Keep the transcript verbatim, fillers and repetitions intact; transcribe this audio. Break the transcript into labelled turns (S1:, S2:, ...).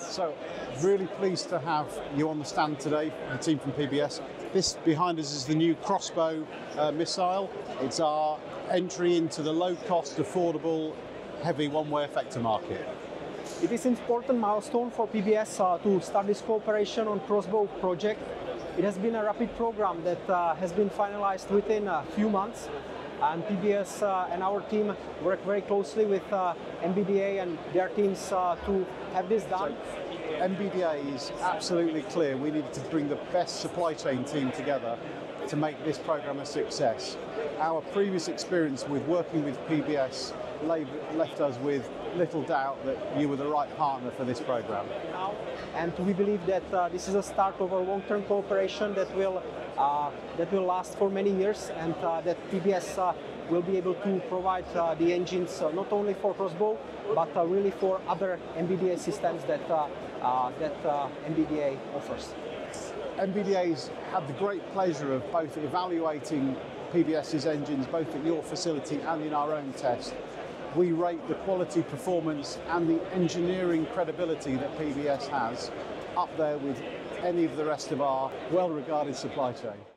S1: So, really pleased to have you on the stand today, the team from P B S. This behind us is the new Crossbow uh, missile. It's our entry into the low-cost, affordable, heavy one-way effector market.
S2: It is an important milestone for P B S uh, to start this cooperation on Crossbow project. It has been a rapid program that uh, has been finalized within a few months, and P B S uh, and our team work very closely with uh, M B D A and their teams uh, to have this done.
S1: So, M B D A is absolutely clear. We needed to bring the best supply chain team together to make this program a success. Our previous experience with working with P B S left us with little doubt that you were the right partner for this program.
S2: And we believe that uh, this is a start of a long-term cooperation that will uh, that will last for many years, and uh, that P B S uh, will be able to provide uh, the engines uh, not only for Crossbow, but uh, really for other M B D A systems that uh, uh, that uh, M B D A offers.
S1: M B D A's had the great pleasure of both evaluating PBS's engines, both at your facility and in our own test. We rate the quality, performance and the engineering credibility that P B S has up there with any of the rest of our well-regarded supply chain.